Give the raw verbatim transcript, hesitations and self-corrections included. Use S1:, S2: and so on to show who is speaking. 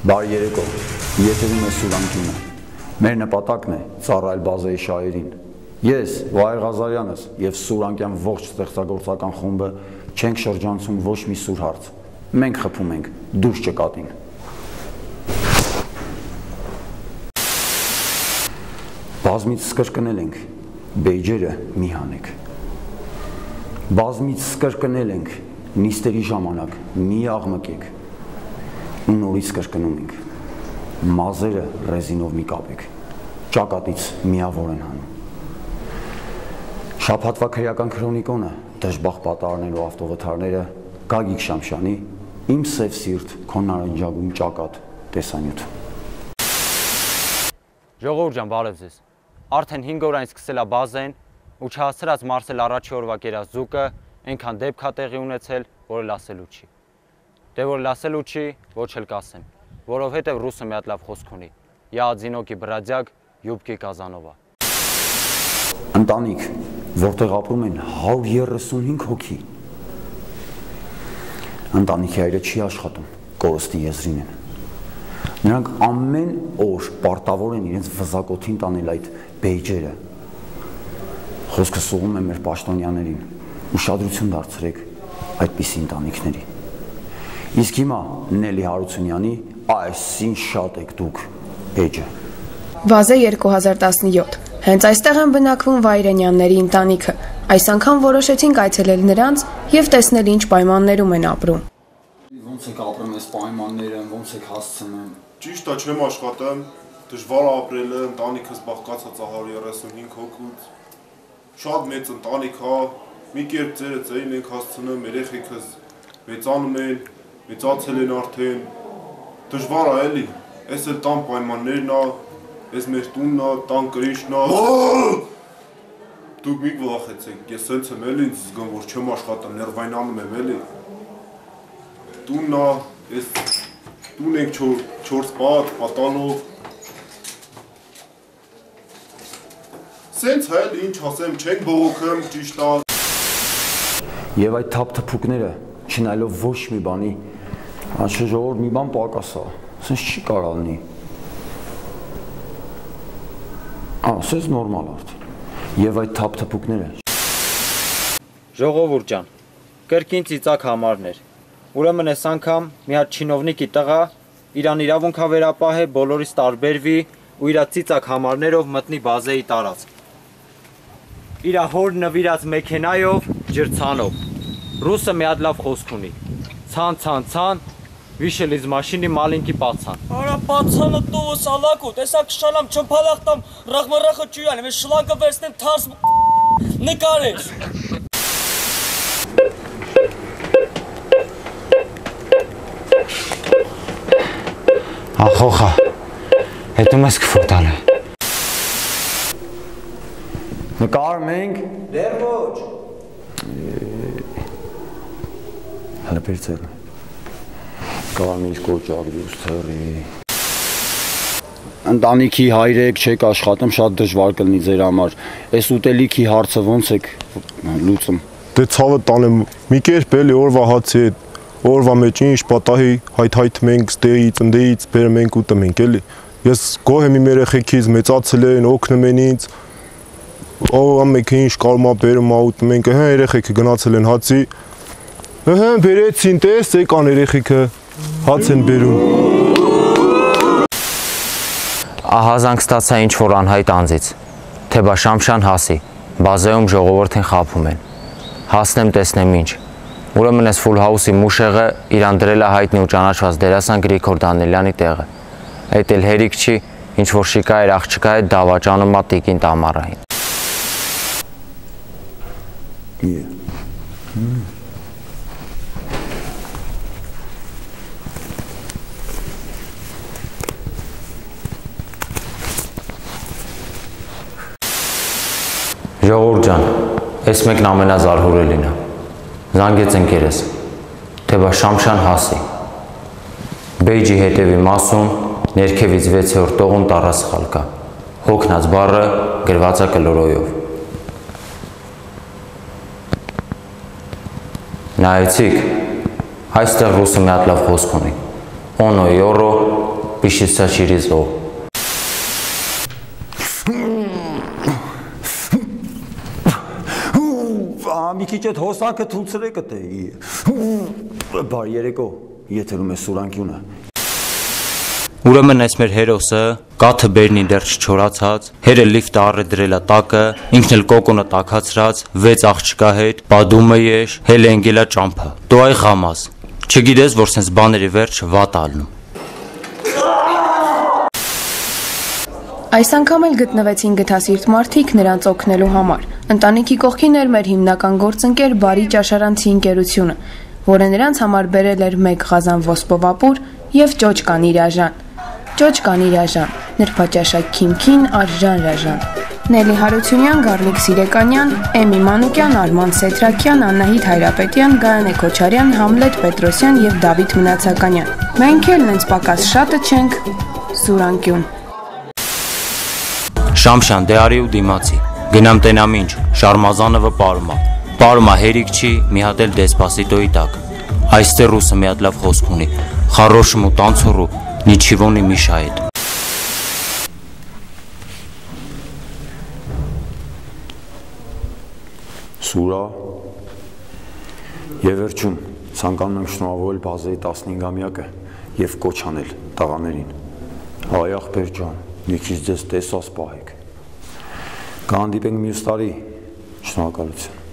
S1: Բարի երեկո, եթերում է Սուրանկյունը, մեր նպատակն է ծառայել բազայի շահերին, ես Վահեր Ղազարյանս և Սուրանկյան ողջ ստեղծագործական խումբը չենք շրջանցում ոչ մի սուր հարց, մենք խփում ենք դուրս ճկատին։ Բազմից կրկնել ենք, բեյջերը մի հանեք, բազմից կրկնել ենք, նիստերի ժամանակ մի աղմկեք, ու նորից կրկնում ենք, մազերը ռեզինով մի կապեք, ճակատից միավոր են հանում։ Շաբաթվա քրեական քրոնիկոնը, դժբախտ պատահարներ ու ավտովթարները, Գագիկ Շամշյանի, իմ սև սիրտ, քո նարնջագույն ճակատ տեսանյութ։
S2: Ժողովուրդ ջան, բարև ձեզ։ Արդեն հինգ օր այն սկսել է բազեն ու չհասցրած մարսել առաջի օրվա կերած ձուկը, այնքան դեպք է տեղի ունեցել, որը լասելու չի։ Դե որ լասելու չի, ոչ էլ կասեմ, որովհետև ռուսը մի հատ լավ խոսք ունի. «Я одинокий бродяг, юбки Казанова»։
S1: Ընտանիք, որտեղ ապրում են հարյուր երեսունհինգ հոգի։ Ընտանիքի հայրը չի աշխատում, կորստի եզրին են։ Նրանք ամեն օր պարտավոր են իրենց վզակոթին տանել այդ բեյջերը։ Խոսքը սուղում է մեր պաշտոնյաներին, ուշադրություն դարձրեք այդպիսի ընտանիքների։ Իսկ հիմա Նելի Հարությունյանի այսին շատ եք դուք էջը։
S3: Վազե երկու հազար տասնյոթ, հենց այստեղ են բնակվում Վայրենյանների ընտանիքը, այս անգամ որոշեցինք այցելել նրանց և տեսնել ինչ պայմաններում են ապրում։
S1: Ոնց եք ապրում այս պայմանները, ոնց եք հասցնում։
S4: Ճիշտ է, չեմ աշխատում, դժվար ապրելը, ընտանիքս բաղկացած է հարյուր երեսունհինգ հոգուց, շատ մեծ ընտանիք է, մի կերպ ձերը ձեին ենք հասցնում, երեխեքս մեծանում են, մեծացել են արդեն, դժվար է էլի, այս էլ տան պայմաններն է, այս մեր տունն է, տան կրիշն է, դուք մի վախեցեք, ես հենց եմ էլի ինձ զգում, որ չեմ աշխատում, ներվայնանում եմ էլի, տունն է, այս տուն ենք չորս պատ, պատանով, սենց է էլի, ինչ ասեմ, չենք բողոքում, ճիշտ է։
S1: Եվ այդ թափթփուկները, չնայելով ոչ մի բանի, Անշե ժողովուրդ մի բան պակաս է, սենց չի կարող լինի։ Ա, սենց նորմալ արդեն։ Եվ այդ թափթփուկները։
S2: Ժողովուրդ ջան, կրկին ծիծակ համարներ։ Ուրեմն այս անգամ մի հատ չինովնիկի տղա իրան իրավունք է վերապահել, բոլորից տարբերվի ու իր ծիծակ համարներով մտնի բազեի տարածք։ Իր հոր նվիրած մեքենայով, ջրցանով։ Ռուսը մի հատ լավ խոսք ունի։ Ցան, ցան, ցան, вышел из машины маленький пацан.
S5: Ара пацանը տովս ալակու, տեսակ շալամ չփալախտամ, ռախմարախը ճույան, ես շլանկը վերցնեմ թարս նկարես։
S2: Ախոխա, հետում ես կֆուտալ է։
S1: Նկարում ենք։
S5: Դեր ոչ։
S1: Հələ պերցել։ Կարմիր կոճակ դուս թերի։ Ընտանիքի հայրեք չեք աշխատում, շատ դժվար կլինի ձեր համար։ Այս ուտելիքի հարցը ոնց եք լուծում։
S4: Դե ցավը տանեմ, մի կերպ էլի օրվա հացի հետ, օրվա մեջ ինչ պատահի, հայթայթում ենք ստեից, ընդեից, բերում ենք ուտում ենք էլի։ Ես գոհ եմ իմ երեխեքից, մեծացել են, օգնում են ինձ։ Ով ամենքը ինչ կարում է բերում է ուտում ենք, հա երեխեքը գնացել են հացի։ Հա բերեցին, տես եկան երեխեքը, հաց են բերում։
S2: Ահա զանգ ստացա ինչ որ անհայտ անձից, թե բա Շամշան հասի, բազայում ժողովրդին խաբում են։ Հասնեմ տեսնեմ ինչ։ Ուրեմն ես Full House-ի մուշեղը իրան դրել է հայտնի ու ճանաչված դերասան Գրիգոր Դանիելյանի տեղը։ Այդ էլ հերիք չի, ինչ որ շիկա էր աղջկա հետ դավաճանում է տիկին Տամարային։ Ժողովուրդ ջան, այս մեկն ամենազարհուրելին է։ Զանգեց ընկերս, թե բա Շամշան հասի։ Բեյջի հետևի մասում ներքևից վեցերորդ տողում տառասխալ կա։ Հոգնած բառը գրված է կլորոյով։ Նայեցիք, այստեղ ռուսը մի հատ լավ խոսք ունի։ Օնո յորո пятьдесят через О.
S1: Մի քիչ այդ հոսանքը թույլցրեք էի։ Բարի երեկո, եթերում է Սուրանկյունը։
S2: Ուրեմն այս մեր հերոսը կաթը բերնին դեռ չչորացած, հերը լիֆտը առը դրելա տակը, ինքն էլ կոկոնը տակացրած, վեց աղջկա հետ, բադում է եշ, հել է ընգելա ճամփա։ Դու այ խամաս, չգիտես, որ սենց բաների վերջ վատ ալնում։
S3: Այս անգամ էլ գտնվեցին գթասիրտ մարդիկ նրանց օգնելու համար։ Ընտանիքի կողքին էր մեր հիմնական գործընկեր Բարի ճաշարանցի ընկերությունը, որը նրանց համար բերել էր մեկ ղազան ոսպովապուր և ճոճկան իրաժան։ Ճոճկան իրաժան, նրբաճաշակ Քիմքին, Արժան Ռաժան։ Նելի Հարությունյան, Գառնիկ Սիրեկանյան, Էմի Մանուկյան, Արման Սեթրակյան, Աննահիտ Հայրապետյան, Գայանե Քոչարյան, Համլետ Պետրոսյան և Դավիթ Մնացականյան։ Մենք էլ նենց պակաս շատը չենք, Սուրանկյուն։
S2: Շամշան դե արի ու դիմացի, գնամ տենամ ինչ, Շարմազանովը պարումա, պարումա հերիք չի, մի հատ էլ դեսպասիտոյի տակ, այստեղ ռուսը մի հատ լավ խոսք ունի, խարոշմ ու տանցորու, նիչիվո նի Միշա հետ։
S1: Սուրա, և վերջում ցանկանում եմ շնորհավորել բազայի տասնհինգամյակը և կոչ անել տղաներին, հայ ախպեր ջան, մի քիչ ձեզ տեսած պահեք, կհանդիպենք մյուս տարի, շնորհակալություն։